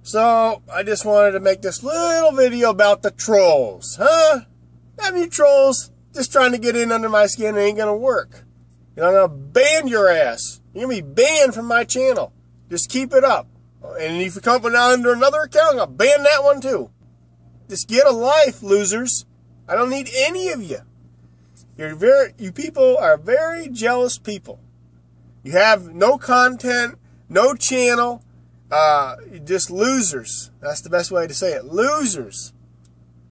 So, I just wanted to make this little video about the trolls, huh? Have you trolls just trying to get in under my skin? It ain't gonna work. I'm gonna ban your ass. You're gonna be banned from my channel. Just keep it up. And if you come under another account, I'm gonna ban that one too. Just get a life, losers. I don't need any of you. You people are very jealous people. You have no content, no channel, just losers. That's the best way to say it. Losers.